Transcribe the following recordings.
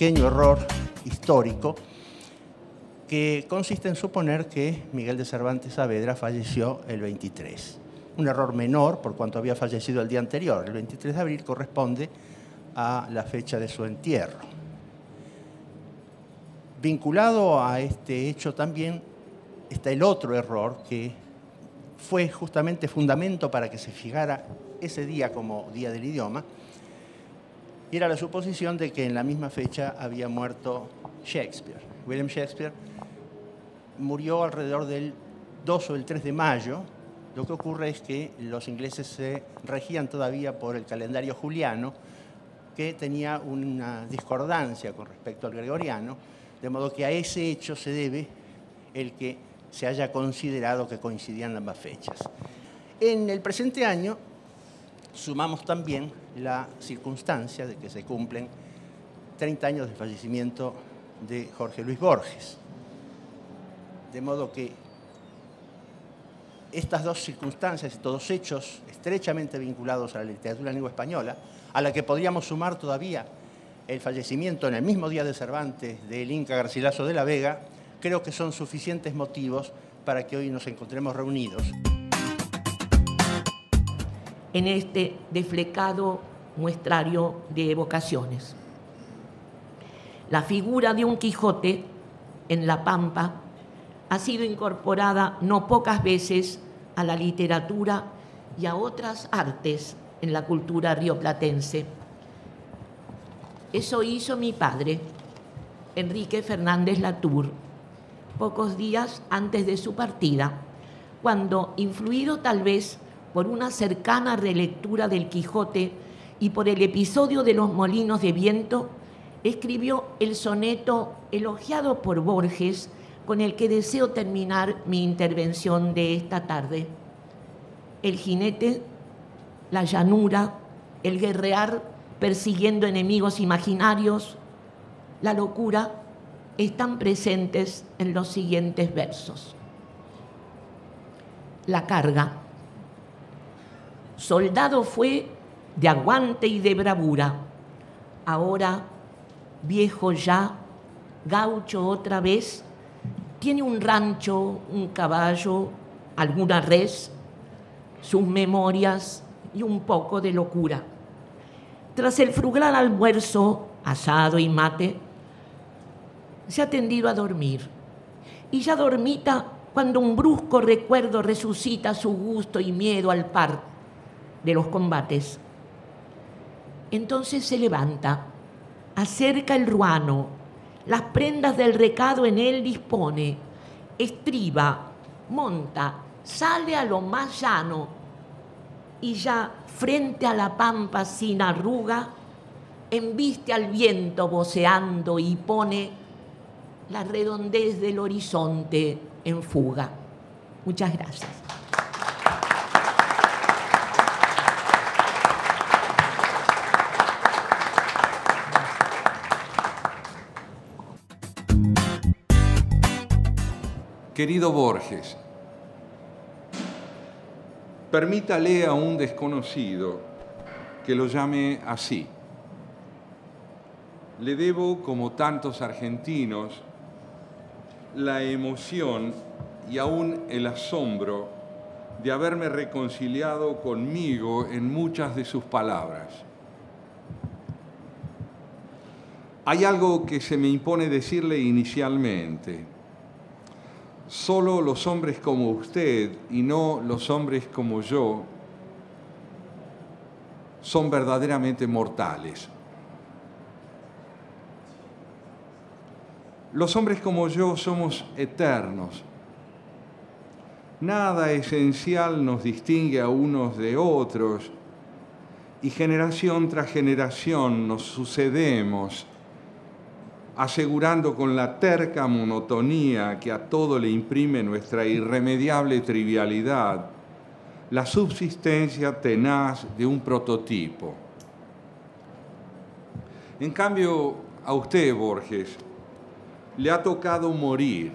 pequeño error histórico que consiste en suponer que Miguel de Cervantes Saavedra falleció el 23. Un error menor por cuanto había fallecido el día anterior. El 23 de abril corresponde a la fecha de su entierro. Vinculado a este hecho también está el otro error que fue justamente fundamento para que se fijara ese día como Día del Idioma, y era la suposición de que en la misma fecha había muerto Shakespeare. William Shakespeare murió alrededor del 2 o el 3 de mayo. Lo que ocurre es que los ingleses se regían todavía por el calendario juliano, que tenía una discordancia con respecto al gregoriano, de modo que a ese hecho se debe el que se haya considerado que coincidían ambas fechas. En el presente año sumamos también la circunstancia de que se cumplen 30 años del fallecimiento de Jorge Luis Borges. De modo que estas dos circunstancias, estos dos hechos estrechamente vinculados a la literatura en lengua española, a la que podríamos sumar todavía el fallecimiento en el mismo día de Cervantes del Inca Garcilaso de la Vega, creo que son suficientes motivos para que hoy nos encontremos reunidos en este desflecado muestrario de evocaciones. La figura de un Quijote en La Pampa ha sido incorporada no pocas veces a la literatura y a otras artes en la cultura rioplatense. Eso hizo mi padre, Enrique Fernández Latour, pocos días antes de su partida, cuando, influido tal vez por una cercana relectura del Quijote y por el episodio de los molinos de viento, escribió el soneto elogiado por Borges, con el que deseo terminar mi intervención de esta tarde. El jinete, la llanura, el guerrear persiguiendo enemigos imaginarios, la locura, están presentes en los siguientes versos. La carga. Soldado fue de aguante y de bravura. Ahora, viejo ya, gaucho otra vez, tiene un rancho, un caballo, alguna res, sus memorias y un poco de locura. Tras el frugal almuerzo, asado y mate, se ha tendido a dormir. Y ya dormita cuando un brusco recuerdo resucita su gusto y miedo al par de los combates. Entonces se levanta, acerca el ruano, las prendas del recado en él dispone, estriba, monta, sale a lo más llano y ya frente a la pampa sin arruga, embiste al viento voceando y pone la redondez del horizonte en fuga. Muchas gracias. Querido Borges, permítale a un desconocido que lo llame así. Le debo, como tantos argentinos, la emoción y aún el asombro de haberme reconciliado conmigo en muchas de sus palabras. Hay algo que se me impone decirle inicialmente. Solo los hombres como usted y no los hombres como yo son verdaderamente mortales. Los hombres como yo somos eternos. Nada esencial nos distingue a unos de otros y generación tras generación nos sucedemos, asegurando con la terca monotonía que a todo le imprime nuestra irremediable trivialidad la subsistencia tenaz de un prototipo. En cambio, a usted, Borges, le ha tocado morir.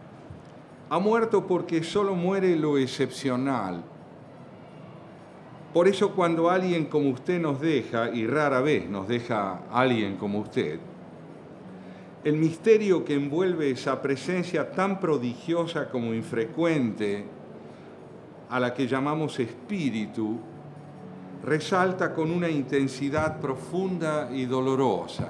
Ha muerto porque solo muere lo excepcional. Por eso cuando alguien como usted nos deja, y rara vez nos deja alguien como usted, el misterio que envuelve esa presencia tan prodigiosa como infrecuente, a la que llamamos espíritu, resalta con una intensidad profunda y dolorosa.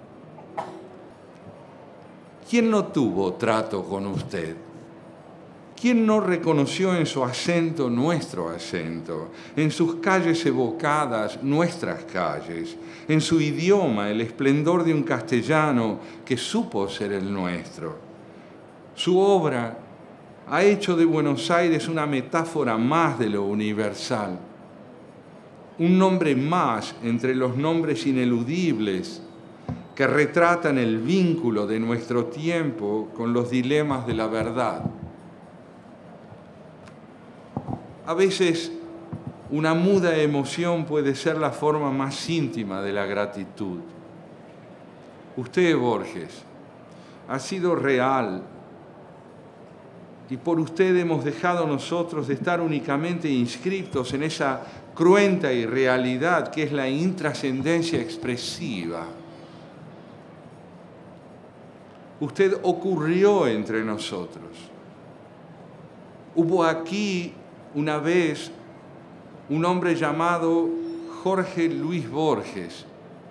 ¿Quién no tuvo trato con usted? ¿Quién no reconoció en su acento nuestro acento, en sus calles evocadas nuestras calles, en su idioma el esplendor de un castellano que supo ser el nuestro? Su obra ha hecho de Buenos Aires una metáfora más de lo universal, un nombre más entre los nombres ineludibles que retratan el vínculo de nuestro tiempo con los dilemas de la verdad. A veces una muda emoción puede ser la forma más íntima de la gratitud. Usted, Borges, ha sido real y por usted hemos dejado nosotros de estar únicamente inscriptos en esa cruenta irrealidad que es la intrascendencia expresiva. Usted ocurrió entre nosotros. Hubo aquí una vez un hombre llamado Jorge Luis Borges.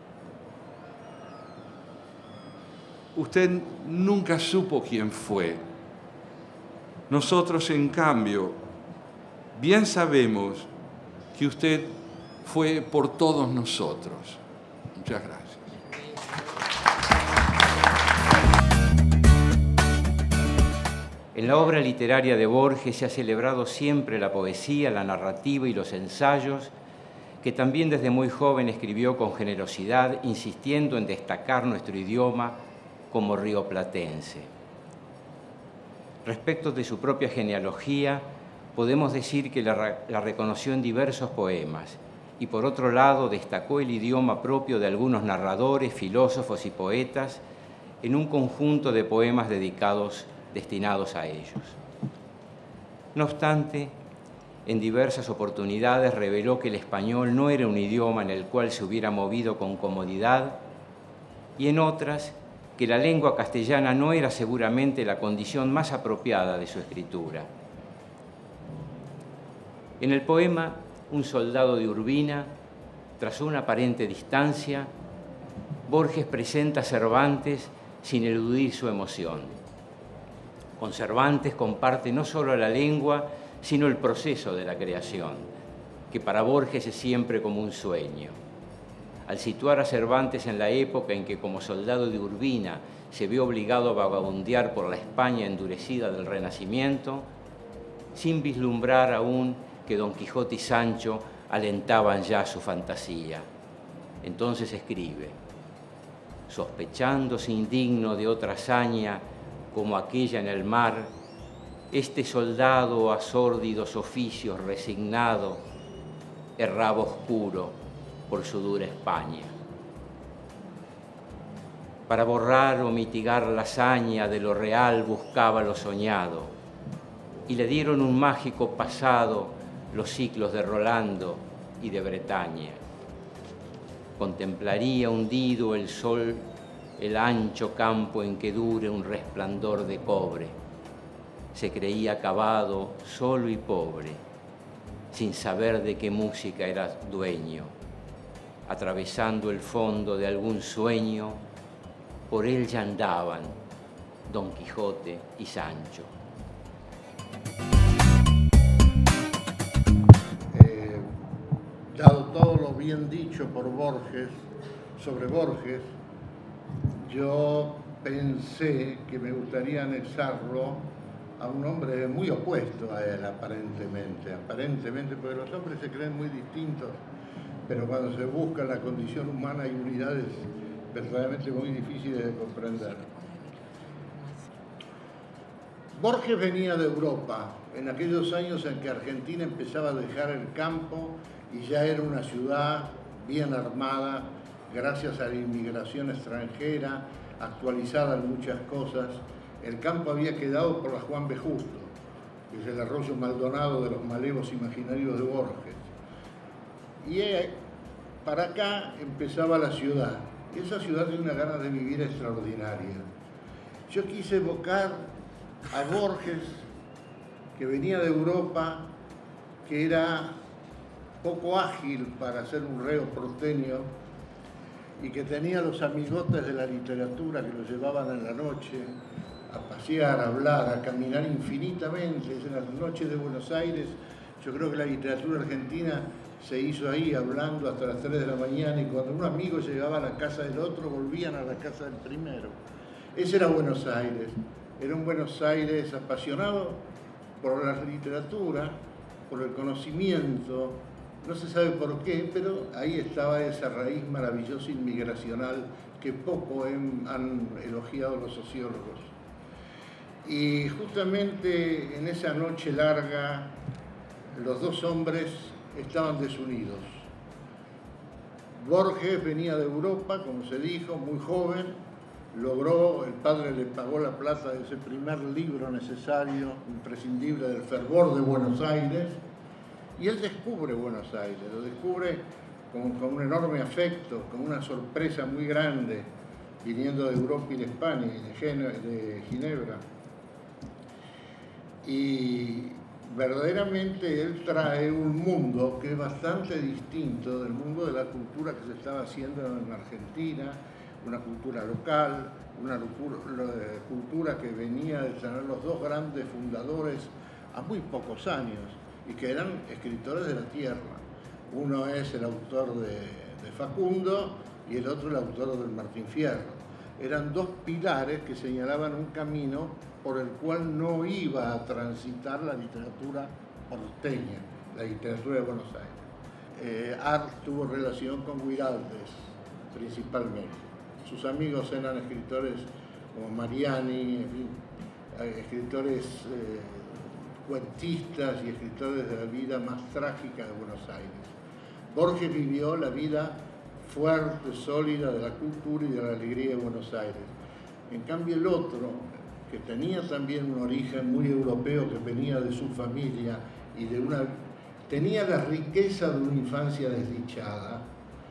Usted nunca supo quién fue. Nosotros, en cambio, bien sabemos que usted fue por todos nosotros. Muchas gracias. En la obra literaria de Borges se ha celebrado siempre la poesía, la narrativa y los ensayos, que también desde muy joven escribió con generosidad, insistiendo en destacar nuestro idioma como rioplatense. Respecto de su propia genealogía, podemos decir que la reconoció en diversos poemas y, por otro lado, destacó el idioma propio de algunos narradores, filósofos y poetas en un conjunto de poemas destinados a ellos. No obstante, en diversas oportunidades reveló que el español no era un idioma en el cual se hubiera movido con comodidad, y en otras que la lengua castellana no era seguramente la condición más apropiada de su escritura. En el poema Un soldado de Urbina, tras una aparente distancia, Borges presenta a Cervantes sin eludir su emoción. Con Cervantes comparte no solo la lengua, sino el proceso de la creación, que para Borges es siempre como un sueño. Al situar a Cervantes en la época en que, como soldado de Urbina, se vio obligado a vagabundear por la España endurecida del Renacimiento, sin vislumbrar aún que Don Quijote y Sancho alentaban ya su fantasía. Entonces escribe: sospechándose indigno de otra hazaña como aquella en el mar, este soldado a sórdidos oficios resignado erraba oscuro por su dura España. Para borrar o mitigar la hazaña de lo real buscaba lo soñado, y le dieron un mágico pasado los ciclos de Rolando y de Bretaña. Contemplaría hundido el sol el ancho campo en que dure un resplandor de cobre. Se creía acabado, solo y pobre, sin saber de qué música era dueño. Atravesando el fondo de algún sueño, por él ya andaban Don Quijote y Sancho. Dado todo lo bien dicho por Borges, sobre Borges, yo pensé que me gustaría anexarlo a un hombre muy opuesto a él, aparentemente, porque los hombres se creen muy distintos, pero cuando se busca la condición humana hay unidades verdaderamente muy difíciles de comprender. Borges venía de Europa, en aquellos años en que Argentina empezaba a dejar el campo y ya era una ciudad bien armada, gracias a la inmigración extranjera, actualizada en muchas cosas. El campo había quedado por la Juan B. Justo, que es el arroyo Maldonado de los malevos imaginarios de Borges. Y para acá empezaba la ciudad. Esa ciudad tiene una gana de vivir extraordinaria. Yo quise evocar a Borges, que venía de Europa, que era poco ágil para ser un reo porteño y que tenía los amigotes de la literatura que lo llevaban en la noche a pasear, a hablar, a caminar infinitamente. En las noches de Buenos Aires, yo creo que la literatura argentina se hizo ahí hablando hasta las 3 de la mañana, y cuando un amigo llegaba a la casa del otro, volvían a la casa del primero. Ese era Buenos Aires. Era un Buenos Aires apasionado por la literatura, por el conocimiento, no se sabe por qué, pero ahí estaba esa raíz maravillosa inmigracional que poco han elogiado los sociólogos. Y justamente en esa noche larga, los dos hombres estaban desunidos. Borges venía de Europa, como se dijo, muy joven, logró, el padre le pagó la plata de ese primer libro necesario, imprescindible, del fervor de Buenos Aires, y él descubre Buenos Aires, lo descubre con un enorme afecto, con una sorpresa muy grande, viniendo de Europa y de España, de Ginebra. Y verdaderamente él trae un mundo que es bastante distinto del mundo de la cultura que se estaba haciendo en Argentina, una cultura local, una cultura que venía de tener los dos grandes fundadores a muy pocos años y que eran escritores de la tierra. Uno es el autor de Facundo y el otro el autor del Martín Fierro. Eran dos pilares que señalaban un camino por el cual no iba a transitar la literatura porteña, la literatura de Buenos Aires. Art tuvo relación con Guiraldes, principalmente. Sus amigos eran escritores como Mariani, escritores cuentistas y escritores de la vida más trágica de Buenos Aires. Borges vivió la vida fuerte, sólida de la cultura y de la alegría de Buenos Aires. En cambio el otro, que tenía también un origen muy europeo, que venía de su familia y tenía la riqueza de una infancia desdichada.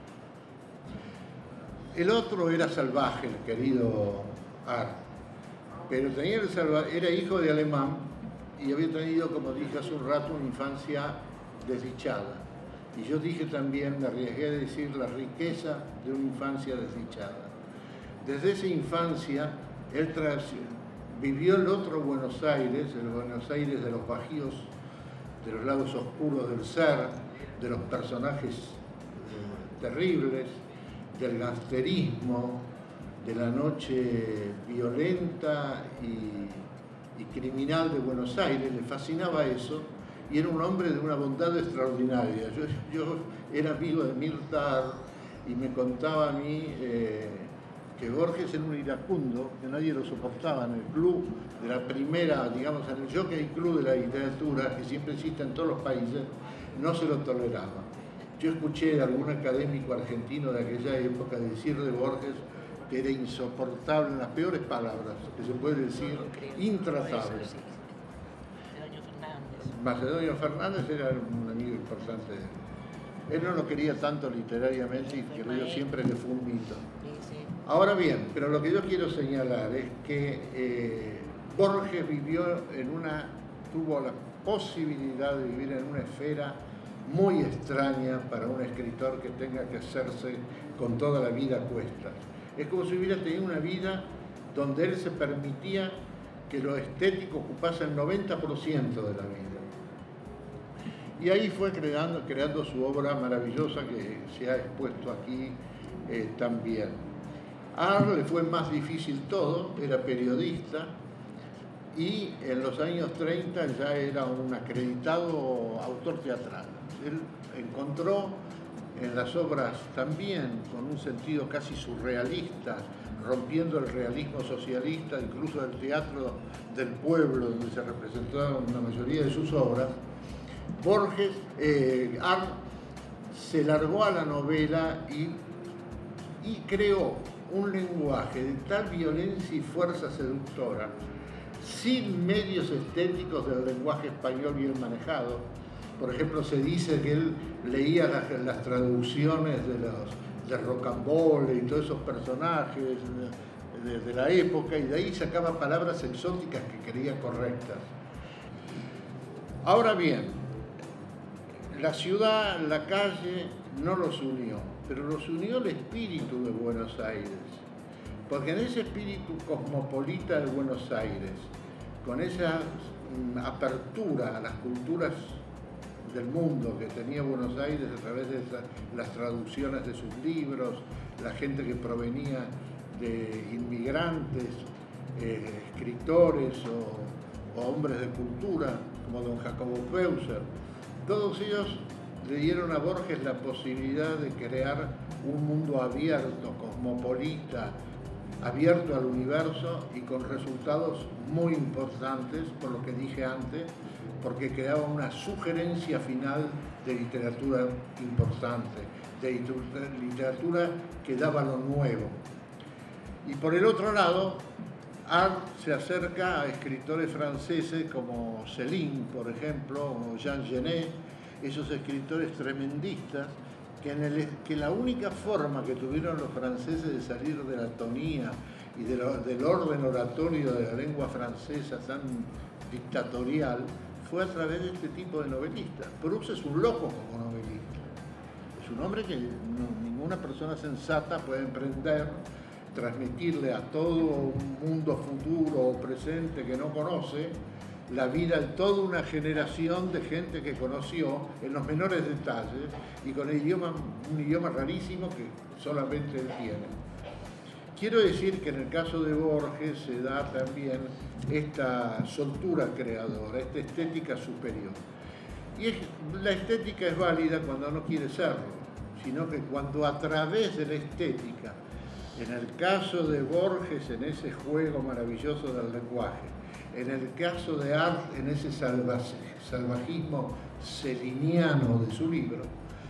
El otro era salvaje, el querido Art, pero era hijo de alemán y había tenido, como dije hace un rato, una infancia desdichada. Y yo dije también, me arriesgué a decir, la riqueza de una infancia desdichada. Desde esa infancia, él vivió el otro Buenos Aires, el Buenos Aires de los bajíos, de los lados oscuros del ser, de los personajes terribles, del gangsterismo, de la noche violenta y criminal de Buenos Aires. Le fascinaba eso y era un hombre de una bondad extraordinaria. Yo era amigo de Mirta Art y me contaba a mí que Borges era un iracundo, que nadie lo soportaba en el club de la primera, digamos, en el Jockey Club de la literatura, que siempre existe en todos los países, no se lo toleraba. Yo escuché a algún académico argentino de aquella época decir de Borges que era insoportable, en las peores palabras que se puede decir, intratable. Macedonio Fernández era un amigo importante de él. Él no lo quería tanto literariamente y creo siempre que fue un mito. Ahora bien, pero lo que yo quiero señalar es que Borges tuvo la posibilidad de vivir en una esfera muy extraña para un escritor que tenga que hacerse con toda la vida a cuestas. Es como si hubiera tenido una vida donde él se permitía que lo estético ocupase el 90% de la vida. Y ahí fue creando su obra maravillosa que se ha expuesto aquí también. A Art le fue más difícil todo, era periodista y en los años 30 ya era un acreditado autor teatral. Él encontró en las obras también con un sentido casi surrealista, rompiendo el realismo socialista, incluso del teatro del pueblo donde se representaban la mayoría de sus obras. Borges, Art se largó a la novela y creó un lenguaje de tal violencia y fuerza seductora, sin medios estéticos del lenguaje español bien manejado, Por ejemplo, se dice que él leía las traducciones de Rocambole y todos esos personajes de la época, y de ahí sacaba palabras exóticas que creía correctas. Ahora bien, la ciudad, la calle, no los unió, pero los unió el espíritu de Buenos Aires, porque en ese espíritu cosmopolita de Buenos Aires, con esa apertura a las culturas del mundo que tenía Buenos Aires a través de las traducciones de sus libros, la gente que provenía de inmigrantes, escritores o hombres de cultura, como don Jacobo Peuser, todos ellos le dieron a Borges la posibilidad de crear un mundo abierto, cosmopolita, abierto al universo y con resultados muy importantes, por lo que dije antes, porque creaba una sugerencia final de literatura importante, de literatura que daba lo nuevo. Y por el otro lado, Arlt se acerca a escritores franceses como Céline, por ejemplo, o Jean Genet, esos escritores tremendistas que la única forma que tuvieron los franceses de salir de la tonía y del orden oratorio de la lengua francesa tan dictatorial fue a través de este tipo de novelistas. Proust es un loco como novelista. Es un hombre que ninguna persona sensata puede emprender, transmitirle a todo un mundo futuro o presente que no conoce la vida de toda una generación de gente que conoció en los menores detalles y con un idioma rarísimo que solamente él tiene. Quiero decir que en el caso de Borges se da también esta soltura creadora, esta estética superior. Y la estética es válida cuando no quiere serlo, sino que cuando a través de la estética, en el caso de Borges, en ese juego maravilloso del lenguaje, en el caso de Arlt, en ese salvajismo celiniano de sus libros,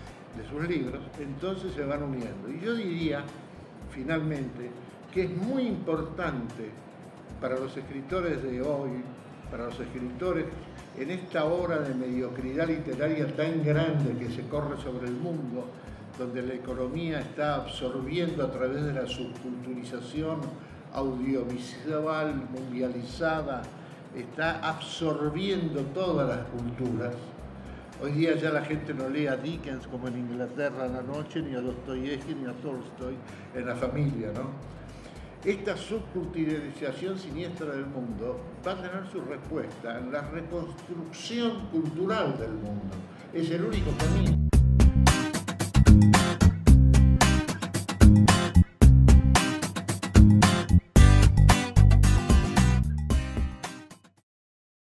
entonces se van uniendo. Y yo diría, finalmente, que es muy importante para los escritores de hoy, para los escritores en esta hora de mediocridad literaria tan grande que se corre sobre el mundo, donde la economía está absorbiendo a través de la subculturización audiovisual mundializada, está absorbiendo todas las culturas. Hoy día ya la gente no lee a Dickens como en Inglaterra en la noche, ni a Dostoyevsky, ni a Tolstoy en la familia, ¿no? Esta subculturalización siniestra del mundo va a tener su respuesta en la reconstrucción cultural del mundo. Es el único camino.